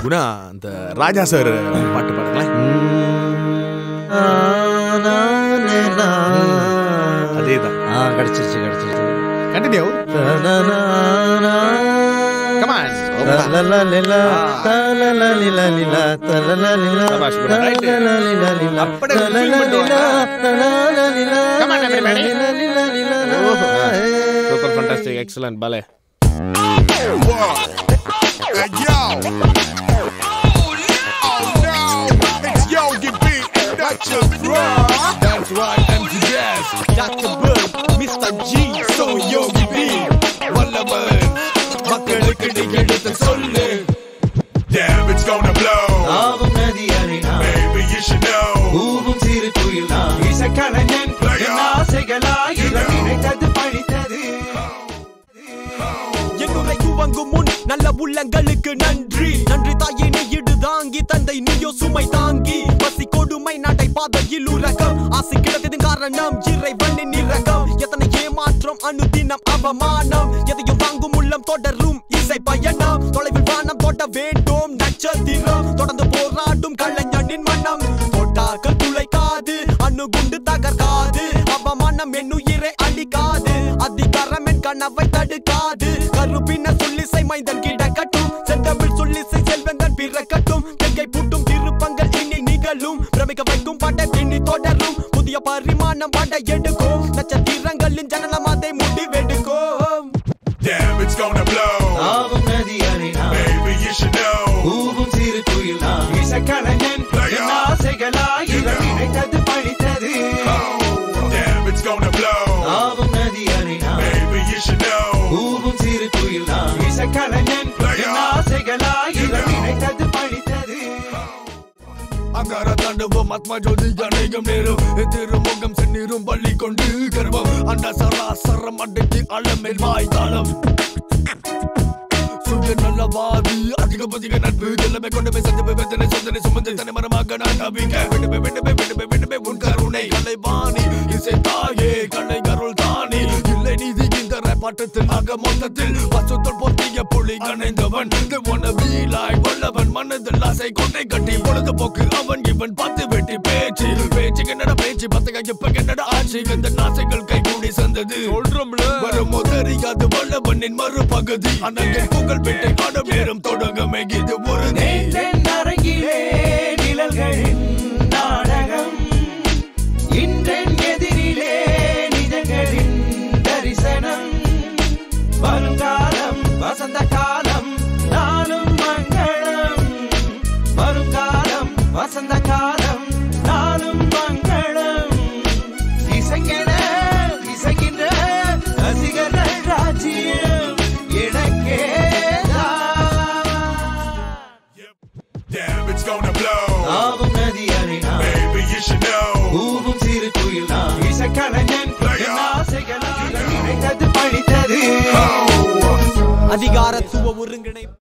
குணா அந்த ராஜா சார் பாட்டு பாடுங்களேன். அதேதான். கிடைச்சிருச்சு. Continue. Come on. Super fantastic, excellent, ballet. Hey, yo. Oh no, it's Yogi B and Dr. Bro. That's right, MTS, Dr. Bird, Mr. G, so Yogi B. Wallaman, மக்களுக்கு நீ எடுத்து சொல்லு. Damn, it's gonna blow. ஆவும் நதி அலைனா Baby, you should know. ஊவும் சிறு குயில் நான் இசைக்கலைஞன் என் ஆசைகளாய் நினைத்தது பழித்தது. என்னுரை துவங்கும் முன் நல்ல உள்ளங்களுக்கு நன்றி தாயே நீ இடு தாங்கி தந்தை நீயோ சுமை தாங்கி பசி கொடுமை நடை பாதையில் உலகம் ஆசை கிடந்தது காரணம் இறைவனின் இரக்கம் எத்தனை ஏமாற்றம் அனுதினம் அவமானம் எதையும் வாங்கும் உள்ளம் தொடரும் இசை பயணம் தொலைவில் வானம் தொட்ட வேண்டும் நட்சத்திரம் தொடர்ந்து போராடும் கலைஞனின் மனம் தொட்டாக்கள் துளைக்காது அணுகுண்டு தகர்க்காது அவமானம் என்னுயிரை அழிக்காது அதிகாரம் என் கனவை தடுக்காது கருப்பின சொல்லிசை மைந்தன் கிடக்கட்டும் செந்தமிழ் சொல்லிசை செல்வந்தன் பிறக்கட்டும் கைகை பூட்டும் திருப்பங்கள் இனி நிகழும் பிரமிக்க வைக்கும் படம் இனி தொடரும் புதிய பரிமாணம் பட எடுக்கும் நட்சத்திரங்களின் ஜனனம் அதை முடிவெடுக்கும். Damn, it's gonna blow. ஆவும் நதி அலைனா Baby, you should know. ஊவும் சிறு குயில் நான் இசைக்கலைஞன் என் ஆசைகளாய் நினைத்தது பழித்தது. Damn, it's gonna blow. ஆவும் நதி அலைனா Baby, you should know. ஊவும் சிறு குயில் நான் இசைக்கலைஞன் என் ஆசைகளாய் நினைத்தது பழித்தது. அங்கார தாண்டவம் ஆத்மா ஜோதி அநேகம் நேரம் திருமுகம் செந்நீரும் பள்ளி கொண்டு கர்வம் அண்ட சராசரம் அடக்கி அளமேல் வாய்த்தாளம் சுய நல்லவாதி அதிக நட்பு எல்லாமே கொண்டு போய் சந்திப்பு வேதனை சொந்தனை சுமந்து தனி மரமாக நான் நம்பிக்கை விடுமே உன் கருணை கலைவாணி இசை தாயே கலை கருள் தானி இல்லை நீதி இந்த பாட்டத்தில் ஆக மொத்தத்தில் பசுத்தல் பொத்திய புலி அணைந்தவன் வல்லவன் மனதில் ஆசை கொண்டை கட்டி பொழுதுபோக்கு அவன் இவன் பார்த்து வெட்டி பேச்சு என்னடா பேச்சு பத்தக இப்ப என்னடா ஆட்சி இந்த நாசைகள் கை கூடி சந்தது சொல்றோம்ல வருமோ தெரியாது வல்லவனின் மறுபகுதி அண்ணன் புகழ் பெட்டை காணும் நேரம் தொடங்கமே இது ஒரு அரங்கிலே நிழல்களின் நாடகம் இன்றென் எதிரிலே நிஜங்களின் தரிசனம் வருங்காலம் வசந்த காலம் நாளும் மங்களம் வருங்காலம் வசந்த காலம் நாளும் மங்களம் இசைங்கின்ற ரசிகர்கள் ராஜ்யம் எனக்கேதான். Damn, it's gonna blow. ஆவும் நதி அலைனா Baby, you should know. ஊவும் சிறு குயில் நான் இசைக்கலைஞன் என் ஆசைகளாய் நினைத்தது பழித்தது. அதிகாரத்துவ ஒருங்கிணை